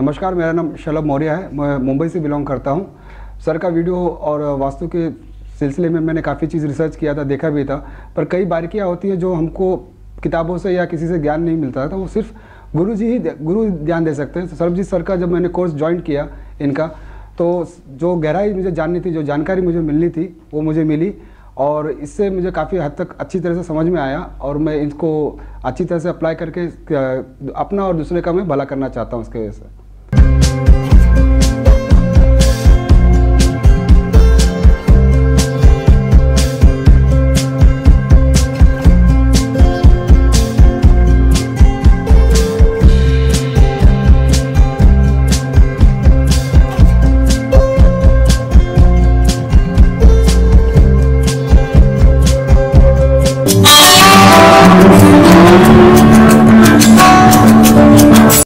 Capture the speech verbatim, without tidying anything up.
नमस्कार, मेरा नाम शलभ मौर्य है। मैं मुंबई से बिलोंग करता हूं। सर का वीडियो और वास्तु के सिलसिले में मैंने काफ़ी चीज़ रिसर्च किया था, देखा भी था, पर कई बारीकियां होती हैं जो हमको किताबों से या किसी से ज्ञान नहीं मिलता था। वो सिर्फ गुरु जी ही गुरु ज्ञान दे सकते हैं। तो सरबजीत सर का जब मैंने कोर्स ज्वाइन किया इनका, तो जो गहराई मुझे जाननी थी, जो जानकारी मुझे मिलनी थी, वो मुझे मिली और इससे मुझे काफ़ी हद तक अच्छी तरह से समझ में आया और मैं इसको अच्छी तरह से अप्लाई करके अपना और दूसरे का मैं भला करना चाहता हूँ उसके वजह से। Thank you.